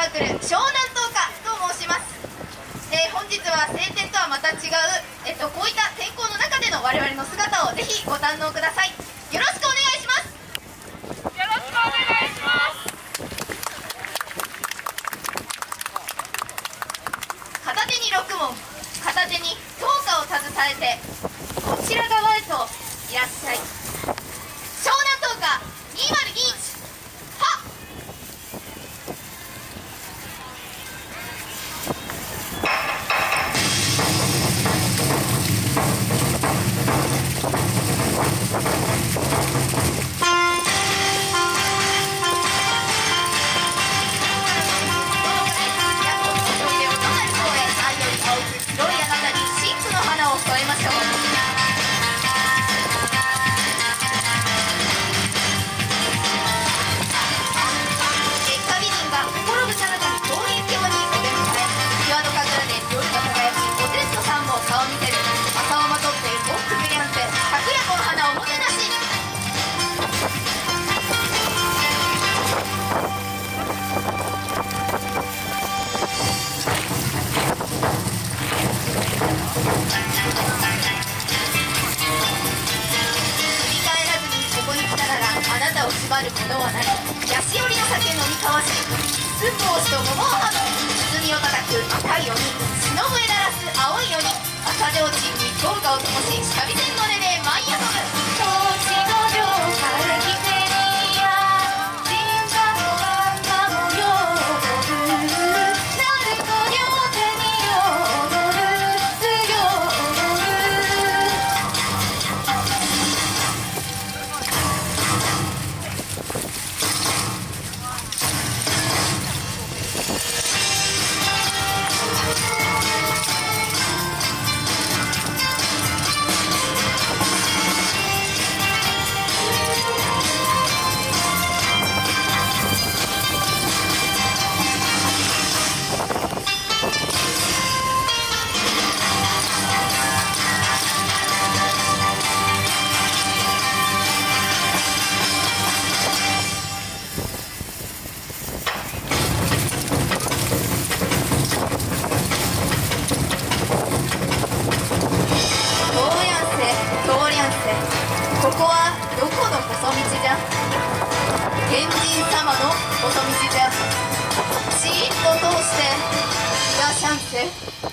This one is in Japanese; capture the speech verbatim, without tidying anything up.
が来る湘南灯火と申します。えー、本日は晴天とはまた違う、えっと、こういった天候の中での我々の姿をぜひご堪能ください。よろしくお願いします。 よろしくお願いします。 片手にろくもん、片手に灯火を携えてこちら側へといらっしゃい。湘南灯火にまるにいち、はっ。縛るものはない。ヤシ寄りの酒飲み交わし、スープをしと桃をはむ。鼓を叩く赤い鬼、忍ぶへ鳴らす青い鬼。朝提灯に灯火を灯し、三味線の音で舞い遊ぶ。土地の両から来てみや、神社のあんな模様を踊る。鳴子両手に踊る、強踊る。ここはどこの細道じゃ。天神様の細道じゃ。シーッと通していらっしゃんせ。